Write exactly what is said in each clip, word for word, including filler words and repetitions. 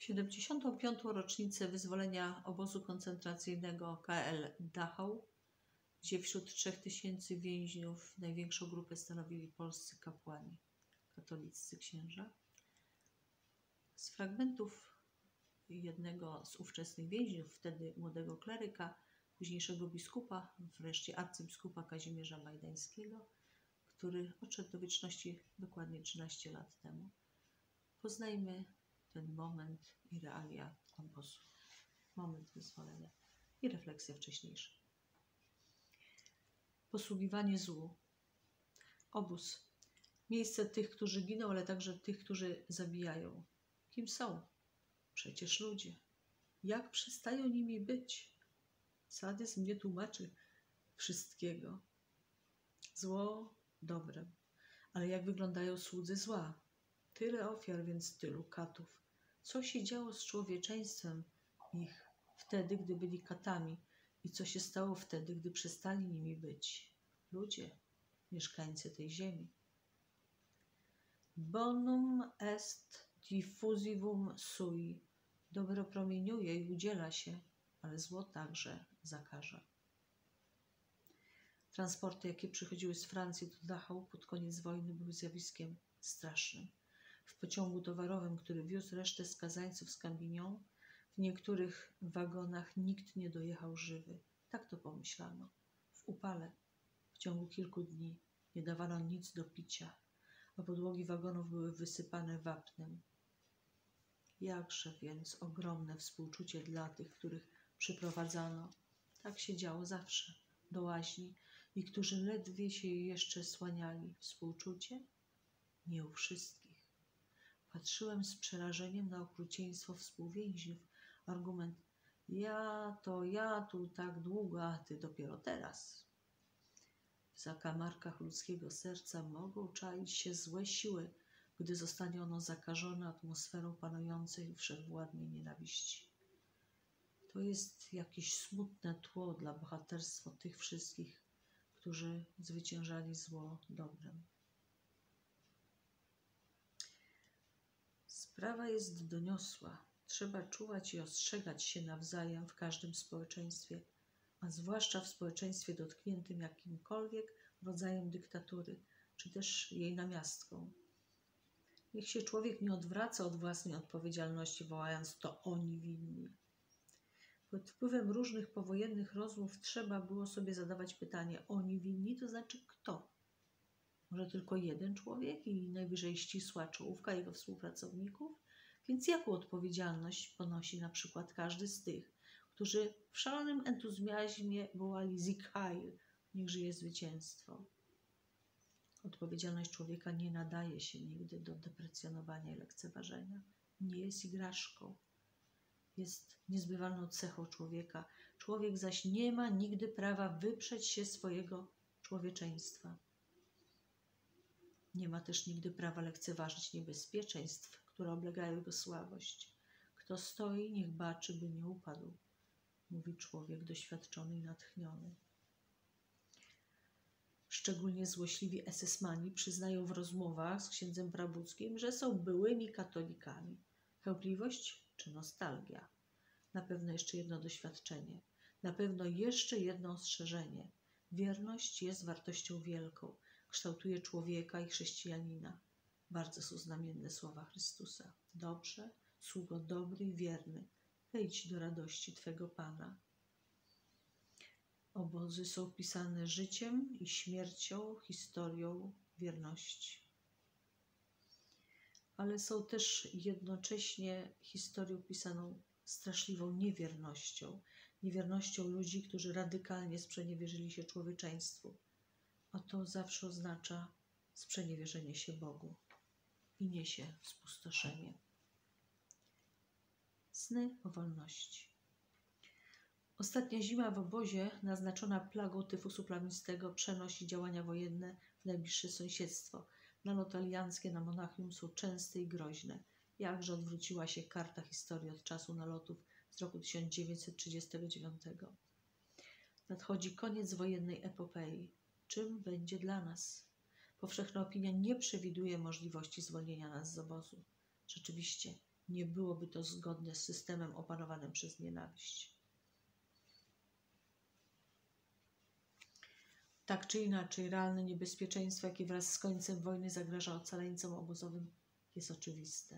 W siedemdziesiątą piątą rocznicę wyzwolenia obozu koncentracyjnego K L Dachau, gdzie wśród trzech tysięcy więźniów największą grupę stanowili polscy kapłani, katoliccy księża. Z fragmentów jednego z ówczesnych więźniów, wtedy młodego kleryka, późniejszego biskupa, wreszcie arcybiskupa Kazimierza Majdańskiego, który odszedł do wieczności dokładnie trzynaście lat temu. Poznajmy ten moment i realia obozu. Moment wyzwolenia i refleksja wcześniejsza. Posługiwanie złu. Obóz. Miejsce tych, którzy giną, ale także tych, którzy zabijają. Kim są? Przecież ludzie. Jak przestają nimi być? Sadyzm nie tłumaczy wszystkiego. Zło dobrem. Ale jak wyglądają słudzy zła? Tyle ofiar, więc tylu katów. Co się działo z człowieczeństwem ich wtedy, gdy byli katami? I co się stało wtedy, gdy przestali nimi być? Ludzie, mieszkańcy tej ziemi. Bonum est diffusivum sui. Dobro promieniuje i udziela się, ale zło także zakaże. Transporty, jakie przychodziły z Francji do Dachau pod koniec wojny, były zjawiskiem strasznym. W pociągu towarowym, który wiózł resztę skazańców z Campignon, w niektórych wagonach nikt nie dojechał żywy. Tak to pomyślano. W upale, w ciągu kilku dni, nie dawano nic do picia, a podłogi wagonów były wysypane wapnem. Jakże więc ogromne współczucie dla tych, których przyprowadzano. Tak się działo zawsze, do łaźni i którzy ledwie się jeszcze słaniali. Współczucie? Nie u wszystkich. Patrzyłem z przerażeniem na okrucieństwo współwięźniów. Argument: ja to ja tu tak długo, a ty dopiero teraz. W zakamarkach ludzkiego serca mogą czaić się złe siły, gdy zostanie ono zakażone atmosferą panującej wszechwładnej nienawiści. To jest jakieś smutne tło dla bohaterstwa tych wszystkich, którzy zwyciężali zło dobrem. Sprawa jest doniosła. Trzeba czuwać i ostrzegać się nawzajem w każdym społeczeństwie, a zwłaszcza w społeczeństwie dotkniętym jakimkolwiek rodzajem dyktatury, czy też jej namiastką. Niech się człowiek nie odwraca od własnej odpowiedzialności, wołając: to oni winni. Pod wpływem różnych powojennych rozmów trzeba było sobie zadawać pytanie: oni winni, to znaczy kto? Może tylko jeden człowiek i najwyżej ścisła czołówka jego współpracowników? Więc jaką odpowiedzialność ponosi na przykład każdy z tych, którzy w szalonym entuzjazmie wołali Sieg Heil, niech żyje zwycięstwo? Odpowiedzialność człowieka nie nadaje się nigdy do deprecjonowania i lekceważenia. Nie jest igraszką. Jest niezbywalną cechą człowieka. Człowiek zaś nie ma nigdy prawa wyprzeć się swojego człowieczeństwa. Nie ma też nigdy prawa lekceważyć niebezpieczeństw, które oblegają jego słabość. Kto stoi, niech baczy, by nie upadł, mówi człowiek doświadczony i natchniony. Szczególnie złośliwi esesmani przyznają w rozmowach z księdzem Prabuckim, że są byłymi katolikami. Chełpliwość czy nostalgia? Na pewno jeszcze jedno doświadczenie. Na pewno jeszcze jedno ostrzeżenie. Wierność jest wartością wielką. Kształtuje człowieka i chrześcijanina. Bardzo są znamienne słowa Chrystusa. Dobrze, sługo dobry i wierny, wejdź do radości Twego Pana. Obozy są pisane życiem i śmiercią, historią wierności. Ale są też jednocześnie historią pisaną straszliwą niewiernością. Niewiernością ludzi, którzy radykalnie sprzeniewierzyli się człowieczeństwu. A to zawsze oznacza sprzeniewierzenie się Bogu i niesie spustoszenie. Sny o wolności. Ostatnia zima w obozie, naznaczona plagą tyfusu plamistego, przenosi działania wojenne w najbliższe sąsiedztwo. Naloty alianckie na Monachium są częste i groźne. Jakże odwróciła się karta historii od czasu nalotów z roku tysiąc dziewięćset trzydziestego dziewiątego. Nadchodzi koniec wojennej epopei. Czym będzie dla nas? Powszechna opinia nie przewiduje możliwości zwolnienia nas z obozu. Rzeczywiście, Nie byłoby to zgodne z systemem opanowanym przez nienawiść. Tak czy inaczej, realne niebezpieczeństwo, jakie wraz z końcem wojny zagraża ocaleńcom obozowym, jest oczywiste.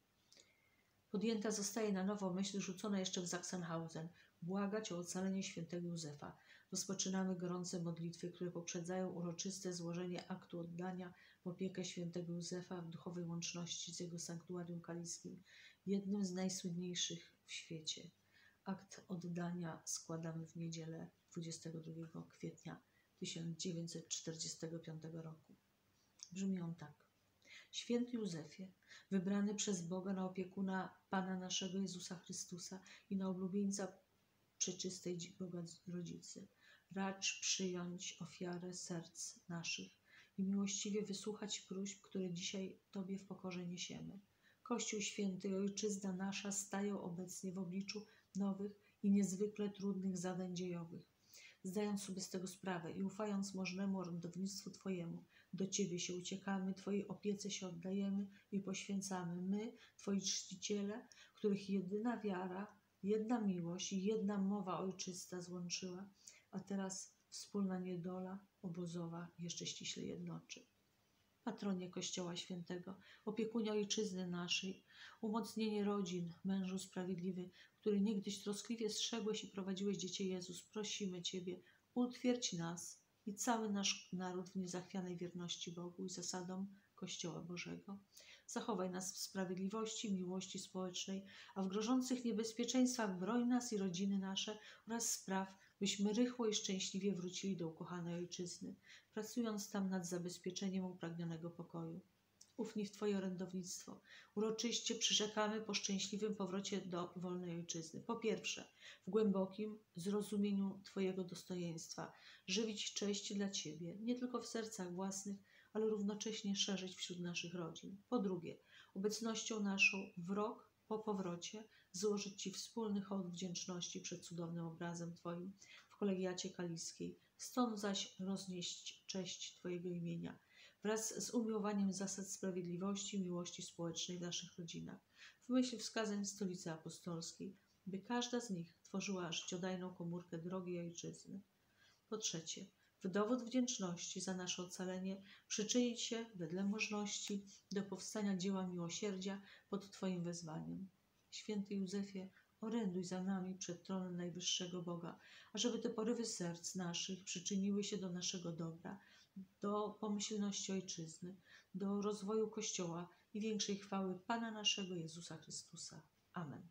Podjęta zostaje na nowo myśl rzucona jeszcze w Sachsenhausen – błagać o ocalenie świętego Józefa. Rozpoczynamy gorące modlitwy, które poprzedzają uroczyste złożenie aktu oddania w opiekę świętego Józefa w duchowej łączności z jego sanktuarium kaliskim, jednym z najsłynniejszych w świecie. Akt oddania składamy w niedzielę dwudziestego drugiego kwietnia tysiąc dziewięćset czterdziestego piątego roku. Brzmi on tak. Święty Józefie, wybrany przez Boga na opiekuna Pana naszego Jezusa Chrystusa i na oblubieńca przeczystej Boga Rodzicy, racz przyjąć ofiarę serc naszych i miłościwie wysłuchać próśb, które dzisiaj Tobie w pokorze niesiemy. Kościół Święty i Ojczyzna nasza stają obecnie w obliczu nowych i niezwykle trudnych zadań dziejowych. Zdając sobie z tego sprawę i ufając możnemu orędownictwu Twojemu, do Ciebie się uciekamy, Twojej opiece się oddajemy i poświęcamy. My, Twoi czciciele, których jedyna wiara, jedna miłość i jedna mowa ojczysta złączyła, a teraz wspólna niedola obozowa jeszcze ściśle jednoczy. Patronie Kościoła Świętego, opiekunie ojczyzny naszej, umocnienie rodzin, mężu sprawiedliwy, który niegdyś troskliwie strzegłeś i prowadziłeś dziecię Jezus, prosimy Ciebie, utwierdź nas i cały nasz naród w niezachwianej wierności Bogu i zasadom Kościoła Bożego. Zachowaj nas w sprawiedliwości, miłości społecznej, a w grożących niebezpieczeństwach broń nas i rodziny nasze oraz spraw, byśmy rychło i szczęśliwie wrócili do ukochanej ojczyzny, pracując tam nad zabezpieczeniem upragnionego pokoju. Ufni w Twoje orędownictwo. Uroczyście przyrzekamy po szczęśliwym powrocie do wolnej ojczyzny. Po pierwsze, w głębokim zrozumieniu Twojego dostojeństwa, żywić cześć dla Ciebie, nie tylko w sercach własnych, ale równocześnie szerzyć wśród naszych rodzin. Po drugie, obecnością naszą w rok po powrocie złożyć Ci wspólny hołd wdzięczności przed cudownym obrazem Twoim w kolegiacie kaliskiej, stąd zaś roznieść cześć Twojego imienia, wraz z umiłowaniem zasad sprawiedliwości i miłości społecznej w naszych rodzinach, w myśl wskazań Stolicy Apostolskiej, by każda z nich tworzyła życiodajną komórkę drogiej ojczyzny. Po trzecie, w dowód wdzięczności za nasze ocalenie przyczynić się, wedle możności, do powstania dzieła miłosierdzia pod Twoim wezwaniem. Święty Józefie, oręduj za nami przed tronem najwyższego Boga, ażeby te porywy serc naszych przyczyniły się do naszego dobra, do pomyślności ojczyzny, do rozwoju Kościoła i większej chwały Pana naszego Jezusa Chrystusa. Amen.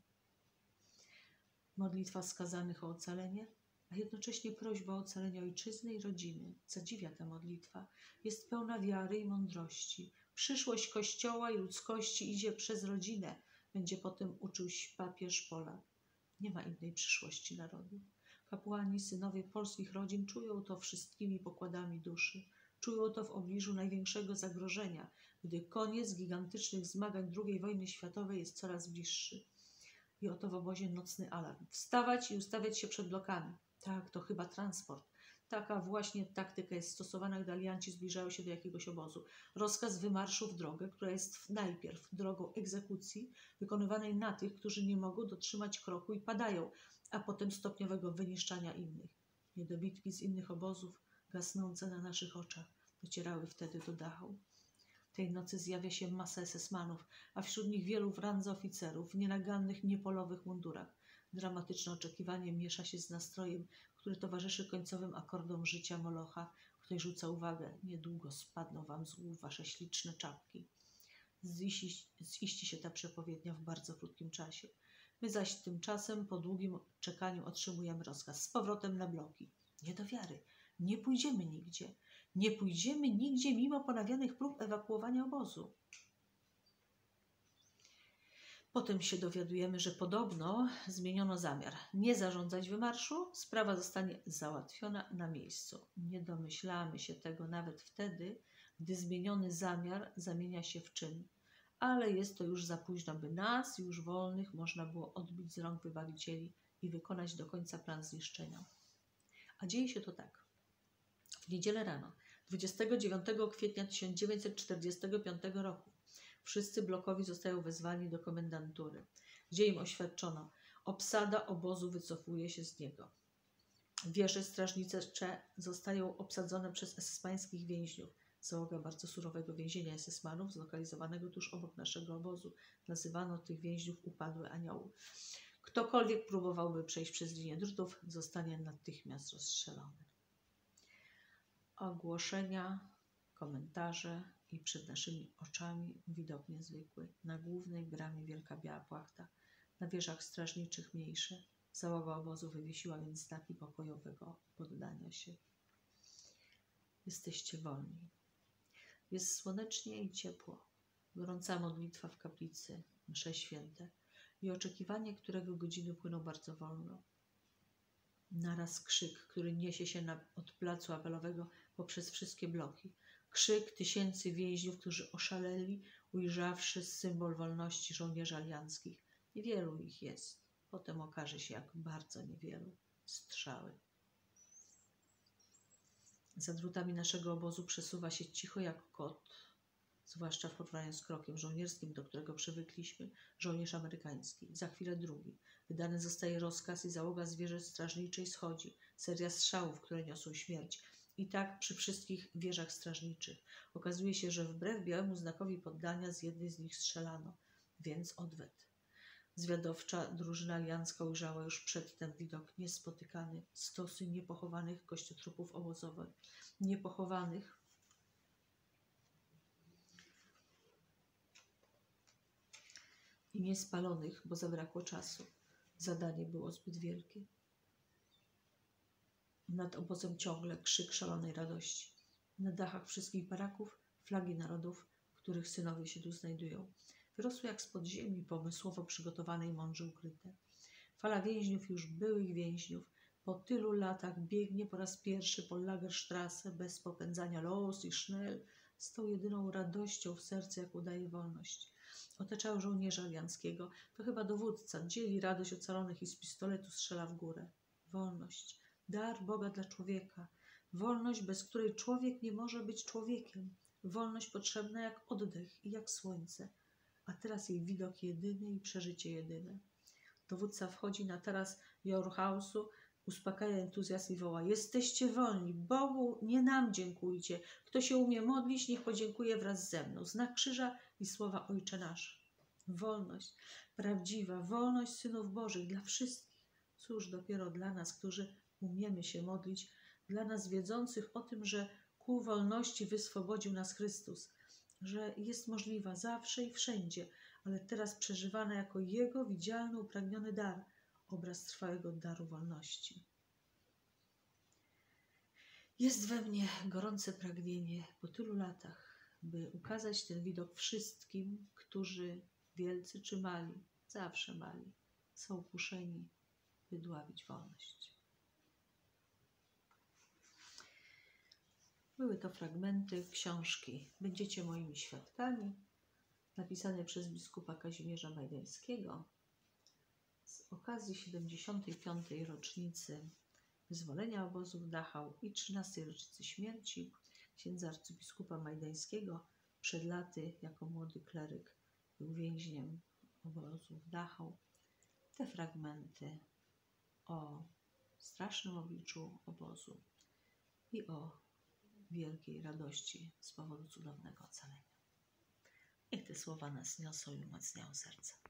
Modlitwa skazanych o ocalenie, a jednocześnie prośba o ocalenie ojczyzny i rodziny. Zadziwia ta modlitwa. Jest pełna wiary i mądrości. Przyszłość Kościoła i ludzkości idzie przez rodzinę, będzie potem uczył papież Polak. Nie ma innej przyszłości narodu. Kapłani, synowie polskich rodzin czują to wszystkimi pokładami duszy. Czują to w obliczu największego zagrożenia, gdy koniec gigantycznych zmagań drugiej wojny światowej jest coraz bliższy. I oto w obozie nocny alarm. Wstawać i ustawiać się przed blokami. Tak, to chyba transport. Taka właśnie taktyka jest stosowana, gdy alianci zbliżają się do jakiegoś obozu. Rozkaz wymarszu w drogę, która jest najpierw drogą egzekucji, wykonywanej na tych, którzy nie mogą dotrzymać kroku i padają, a potem stopniowego wyniszczania innych. Niedobitki z innych obozów, gasnące na naszych oczach, docierały wtedy do Dachau. Tej nocy zjawia się masa esesmanów, a wśród nich wielu w randze oficerów w nienagannych, niepolowych mundurach. Dramatyczne oczekiwanie miesza się z nastrojem, który towarzyszy końcowym akordom życia Molocha, który rzuca uwagę: niedługo spadną wam z głów wasze śliczne czapki. Ziści, ziści się ta przepowiednia w bardzo krótkim czasie. My zaś tymczasem po długim czekaniu otrzymujemy rozkaz z powrotem na bloki. Nie do wiary. Nie pójdziemy nigdzie. Nie pójdziemy nigdzie mimo ponawianych prób ewakuowania obozu. Potem się dowiadujemy, że podobno zmieniono zamiar. Nie zarządzać wymarszu, sprawa zostanie załatwiona na miejscu. Nie domyślamy się tego nawet wtedy, gdy zmieniony zamiar zamienia się w czyn. Ale jest to już za późno, by nas, już wolnych, można było odbić z rąk wybawicieli i wykonać do końca plan zniszczenia. A dzieje się to tak. W niedzielę rano, dwudziestego dziewiątego kwietnia tysiąc dziewięćset czterdziestego piątego roku, Wszyscy blokowi zostają wezwani do komendantury, gdzie im oświadczono: obsada obozu wycofuje się z niego. Wieże strażnicze zostają obsadzone przez esesmańskich więźniów. Załoga bardzo surowego więzienia esesmanów, zlokalizowanego tuż obok naszego obozu. Nazywano tych więźniów upadłe anioły. Ktokolwiek próbowałby przejść przez linię drutów, zostanie natychmiast rozstrzelony. Ogłoszenia, komentarze i przed naszymi oczami widok niezwykły. Na głównej bramie wielka biała płachta, na wieżach strażniczych mniejsze. Załoga obozu wywiesiła więc znaki pokojowego poddania się. Jesteście wolni. Jest słonecznie i ciepło. Gorąca modlitwa w kaplicy, msze święte i oczekiwanie, którego godziny płyną bardzo wolno. Naraz krzyk, który niesie się na, od placu apelowego poprzez wszystkie bloki. Krzyk tysięcy więźniów, którzy oszaleli, ujrzawszy symbol wolności żołnierzy alianckich. Niewielu ich jest. Potem okaże się, jak bardzo niewielu. Strzały. Za drutami naszego obozu przesuwa się cicho jak kot, zwłaszcza w porównaniu z krokiem żołnierskim, do którego przywykliśmy, żołnierz amerykański. Za chwilę drugi. Wydany zostaje rozkaz i załoga z wieży strażniczej schodzi. Seria strzałów, które niosą śmierć. I tak przy wszystkich wieżach strażniczych. Okazuje się, że wbrew białemu znakowi poddania z jednej z nich strzelano. Więc odwet. Zwiadowcza drużyna aliancka ujrzała już przedtem widok niespotykany. Stosy niepochowanych kościotrupów obozowych. Niepochowanych i niespalonych, bo zabrakło czasu. Zadanie było zbyt wielkie. Nad obozem ciągle krzyk szalonej radości. Na dachach wszystkich baraków flagi narodów, których synowie się tu znajdują. Wyrosły jak spod ziemi, pomysłowo przygotowane i mądrze ukryte. Fala więźniów, już byłych więźniów, po tylu latach biegnie po raz pierwszy po Lagerstrasse bez popędzania los i sznel, z tą jedyną radością w sercu, jaką daje wolność. Otaczają żołnierza alianckiego. To chyba dowódca. Dzieli radość ocalonych i z pistoletu strzela w górę. Wolność. Dar Boga dla człowieka. Wolność, bez której człowiek nie może być człowiekiem. Wolność potrzebna jak oddech i jak słońce. A teraz jej widok jedyny i przeżycie jedyne. Dowódca wchodzi na taras Yorhausu, uspokaja entuzjazm i woła: jesteście wolni, Bogu, nie nam dziękujcie. Kto się umie modlić, niech podziękuje wraz ze mną. Znak krzyża i słowa Ojcze nasz. Wolność, prawdziwa wolność synów Bożych dla wszystkich. Cóż dopiero dla nas, którzy umiemy się modlić, dla nas wiedzących o tym, że ku wolności wyswobodził nas Chrystus, że jest możliwa zawsze i wszędzie, ale teraz przeżywana jako Jego widzialny, upragniony dar, obraz trwałego daru wolności. Jest we mnie gorące pragnienie po tylu latach, by ukazać ten widok wszystkim, którzy, wielcy czy mali, zawsze mali, są kuszeni, by dławić wolność. Były to fragmenty książki Będziecie moimi świadkami, napisanej przez biskupa Kazimierza Majdańskiego z okazji siedemdziesiątej piątej rocznicy wyzwolenia obozów Dachau i trzynastej rocznicy śmierci księdza arcybiskupa Majdańskiego. Przed laty jako młody kleryk był więźniem obozów Dachau. Te fragmenty o strasznym obliczu obozu i o wielkiej radości z powodu cudownego ocalenia. Niech te słowa nas niosą i umacniają serca.